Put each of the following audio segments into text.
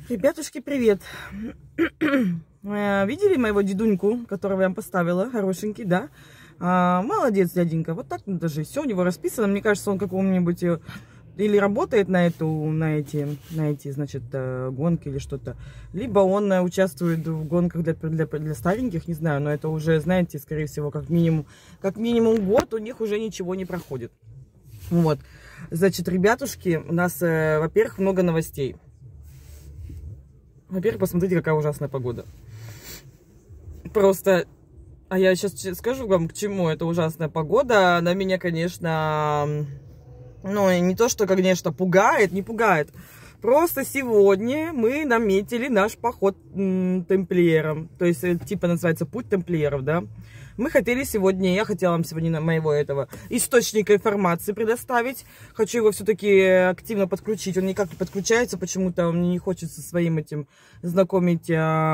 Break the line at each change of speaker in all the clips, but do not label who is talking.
Ребятушки, привет! Видели моего дедуньку, которого я вам поставила? Хорошенький, да? Молодец, дяденька. Вот так надо жить. Все у него расписано. Мне кажется, он какому-нибудь или работает на эти, значит, гонки или что-то. Либо он участвует в гонках для стареньких, не знаю. Но это уже, знаете, скорее всего, как минимум год у них уже ничего не проходит. Вот. Значит, ребятушки, у нас, во-первых, много новостей. Во-первых, посмотрите, какая ужасная погода. Просто, а я сейчас скажу вам, к чему эта ужасная погода. Она меня, конечно, ну, не то, что, конечно, пугает, не пугает. Просто сегодня мы наметили наш поход тамплиерам. То есть, типа, называется путь тамплиеров, да. Мы хотели сегодня, я хотела вам сегодня моего этого источника информации предоставить. Хочу его все-таки активно подключить. Он никак не подключается, почему-то мне не хочется своим этим знакомить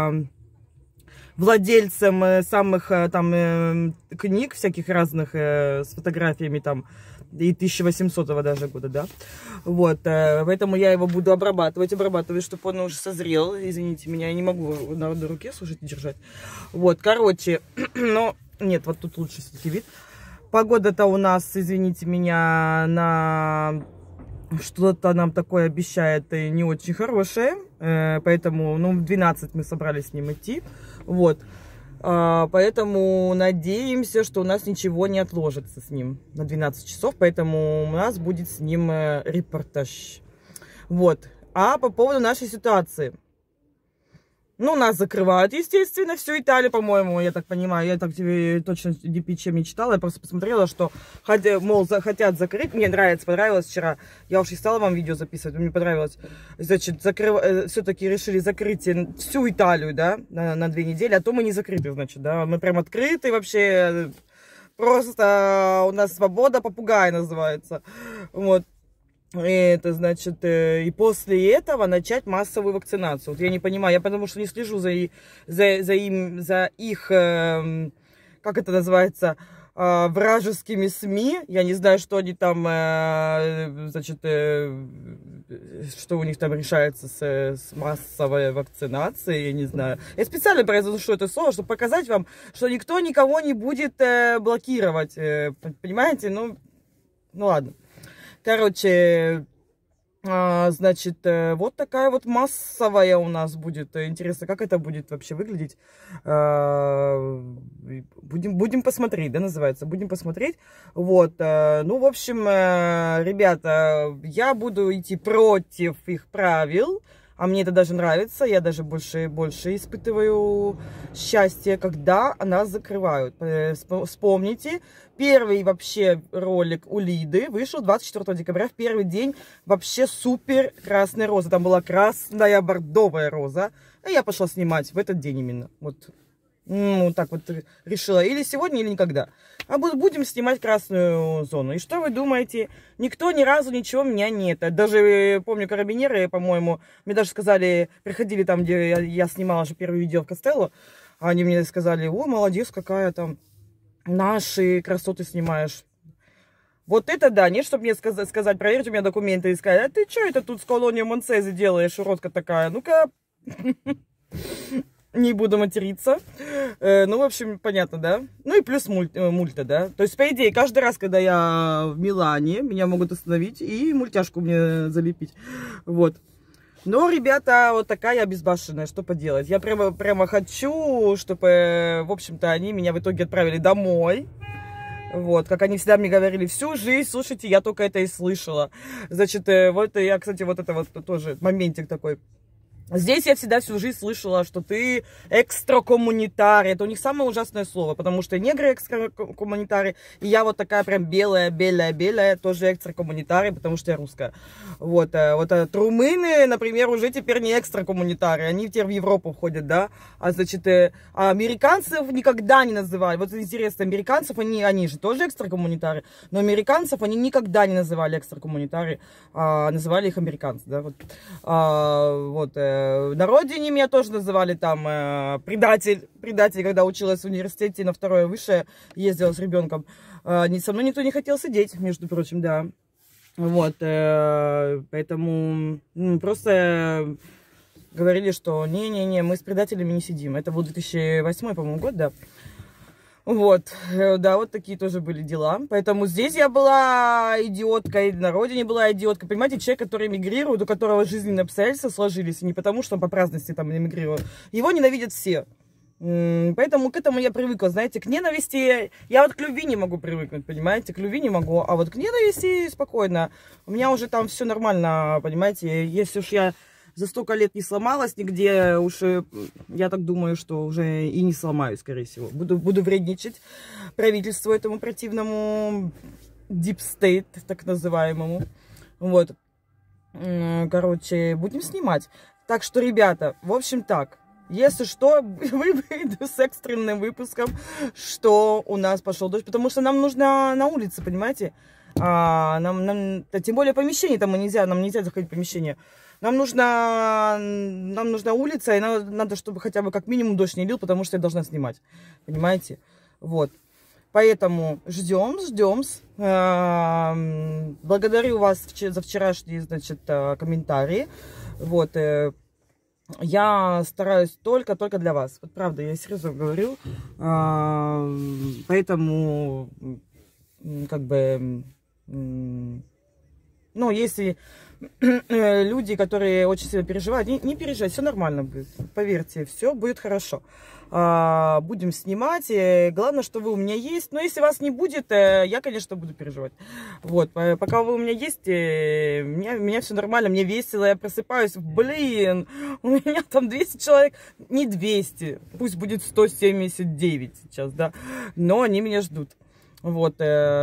владельцам самых там книг всяких разных с фотографиями там и 1800-го даже года, да. Вот, поэтому я его буду обрабатывать, чтобы он уже созрел. Извините меня, я не могу на одной руке, слушайте, держать. Вот, короче, но... Нет, вот тут лучше все-таки вид. Погода-то у нас, извините меня, на что-то нам такое обещает и не очень хорошее. Поэтому, ну, в 12 мы собрались с ним идти. Вот. Поэтому надеемся, что у нас ничего не отложится с ним на 12 часов. Поэтому у нас будет с ним репортаж. Вот. А по поводу нашей ситуации. Ну, нас закрывают, естественно, всю Италию, по-моему, я так понимаю. Я так тебе точно чем не читала. Я просто посмотрела, что, мол, хотят закрыть. Мне нравится, понравилось вчера. Я уж не стала вам видео записывать, мне понравилось. Значит, все-таки решили закрыть всю Италию, да, на 2 недели. А то мы не закрыты, значит, да. Мы прям открыты вообще. Просто у нас свобода попугая называется. Вот. Это значит, и после этого начать массовую вакцинацию. Вот я не понимаю, я потому что не слежу за их, как это называется, вражескими СМИ. Я не знаю, что они там, значит, что у них там решается с массовой вакцинацией, я не знаю. Я специально произношу это слово, чтобы показать вам, что никто никого не будет блокировать, понимаете? Ну ладно. Короче, значит, вот такая вот массовая у нас будет. Интересно, как это будет вообще выглядеть. Будем посмотреть, да, называется. Будем посмотреть. Вот. Ну, в общем, ребята, я буду идти против их правил. А мне это даже нравится, я даже больше испытываю счастье, когда нас закрывают. Вспомните, первый вообще ролик у Лиды вышел 24 декабря, в первый день вообще супер красная роза. Там была красная бордовая роза, и я пошла снимать в этот день именно. Вот. Ну, так вот решила, или сегодня, или никогда. А будем снимать красную зону. И что вы думаете? Никто ни разу ничего меня нет. Даже, помню, карабинеры, по-моему, мне даже сказали, приходили там, где я снимала же первое видео в Костелло, они мне сказали: о, молодец, какая там, наши красоты снимаешь. Вот это да, нет, чтобы мне сказать, проверьте у меня документы и сказать: а ты что это тут с колонией Монсези делаешь, уродка такая? Ну-ка... Не буду материться. Ну, в общем, понятно, да? Ну и плюс мульта, да? То есть, по идее, каждый раз, когда я в Милане, меня могут остановить и мультяшку мне залепить. Вот. Но, ребята, вот такая я безбашенная, что поделать. Я прямо хочу, чтобы, в общем-то, они меня в итоге отправили домой. Вот, как они всегда мне говорили, всю жизнь, слушайте, я только это и слышала. Значит, вот я, кстати, вот это вот тоже моментик такой. Здесь я всегда всю жизнь слышала, что ты экстракоммунитарий. Это у них самое ужасное слово, потому что негры экстракоммунитарий, и я вот такая прям белая, тоже экстракоммунитарий, потому что я русская. Вот, румыны, например, уже теперь не экстракоммунитарии, они теперь в Европу входят, да. А значит, американцев никогда не называли. Вот интересно, американцев, они же тоже экстракоммунитарии, но американцев они никогда не называли экстракоммунитарии, называли их американцы, да. Вот, на родине меня тоже называли там предатель, когда училась в университете на 2-е высшее, ездила с ребенком. Со мной никто не хотел сидеть, между прочим, да. Вот, поэтому просто говорили, что не-не-не, мы с предателями не сидим. Это был 2008, по-моему, год, да. Вот, да, вот такие тоже были дела. Поэтому здесь я была идиоткой, на родине была идиоткой. Понимаете, человек, который эмигрирует, у которого жизненные обстоятельства сложились, не потому что он по праздности там эмигрировал, его ненавидят все. Поэтому к этому я привыкла, знаете, к ненависти, я вот к любви не могу привыкнуть, понимаете, к любви не могу, а вот к ненависти спокойно, у меня уже там все нормально, понимаете, если уж я за столько лет не сломалась нигде, уж я так думаю, что уже и не сломаюсь, скорее всего, буду вредничать правительству этому противному, deep state, так называемому, вот, короче, будем снимать, так что, ребята, в общем так. Если что, выйду с экстренным выпуском, что у нас пошел дождь, потому что нам нужно на улице, понимаете? Тем более помещение там нам нельзя заходить в помещение. Нам нужна улица, и надо, чтобы хотя бы как минимум дождь не лил, потому что я должна снимать, понимаете? Вот. Поэтому ждем. Благодарю вас за вчерашние, значит, комментарии. Вот. Я стараюсь только для вас. Вот правда, я серьезно говорю. Поэтому, как бы, ну, если люди, которые очень сильно переживают, не переживайте, все нормально будет. Поверьте, все будет хорошо. Будем снимать. Главное, что вы у меня есть. Но если вас не будет, я, конечно, буду переживать. Вот, пока вы у меня есть, меня все нормально, мне весело, я просыпаюсь. Блин, у меня там 200 человек, не 200, пусть будет 179 сейчас, да, но они меня ждут. Вот,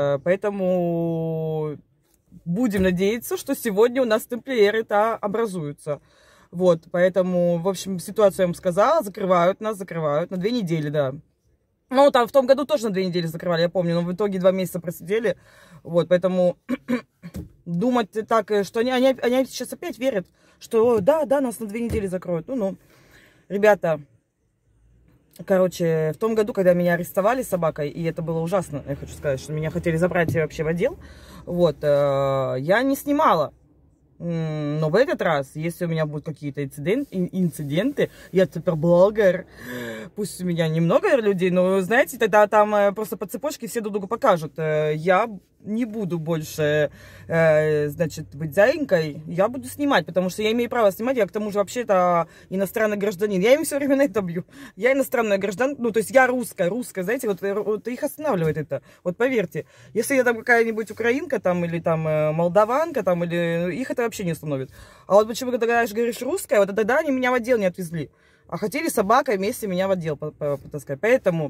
поэтому будем надеяться, что сегодня у нас тамплиеры-то образуются. Вот, поэтому, в общем, ситуацию я вам сказала, закрывают на 2 недели, да. Ну, там в том году тоже на 2 недели закрывали, я помню, но в итоге 2 месяца просидели. Вот, поэтому думать так, что они сейчас опять верят, что да, нас на 2 недели закроют. Ну, ребята, короче, в том году, когда меня арестовали с собакой, и это было ужасно, я хочу сказать, что меня хотели забрать вообще в отдел, вот, я не снимала. Но в этот раз, если у меня будут какие-то инциденты, я суперблогер, пусть у меня немного людей, но, знаете, тогда там просто по цепочке все друг другу покажут. Я не буду больше, значит, быть зайкой, я буду снимать, потому что я имею право снимать, я к тому же вообще-то иностранный гражданин. Я им все время на это бью. Я иностранная гражданка, ну, то есть я русская, знаете, вот их останавливает это. Вот поверьте, если я там какая-нибудь украинка там, или там молдаванка там, или их это вообще не остановит. А вот почему, когда говоришь русская, вот тогда они меня в отдел не отвезли. А хотели собакой вместе меня в отдел потаскать. Поэтому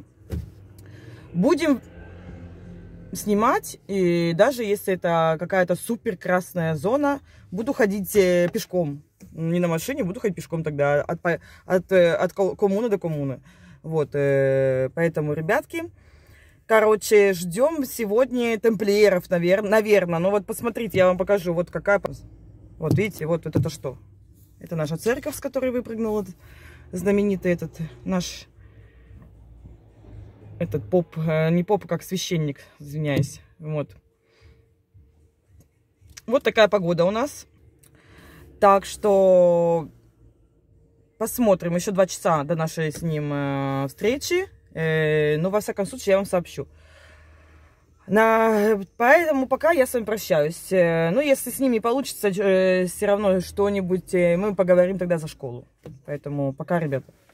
будем снимать, и даже если это какая-то супер красная зона, буду ходить пешком. Не на машине, буду ходить пешком тогда от коммуны до коммуны. Вот, поэтому, ребятки, короче, ждем сегодня тамплиеров, наверное. Ну вот посмотрите, я вам покажу, вот какая... Вот видите, вот это что? Это наша церковь, с которой выпрыгнул знаменитый этот наш... Этот поп, не поп, как священник, извиняюсь. Вот. Вот такая погода у нас. Так что посмотрим. Еще 2 часа до нашей с ним встречи. Но во всяком случае я вам сообщу. Поэтому пока я с вами прощаюсь. Ну, если с ним не получится все равно что-нибудь, мы поговорим тогда за школу. Поэтому пока, ребята.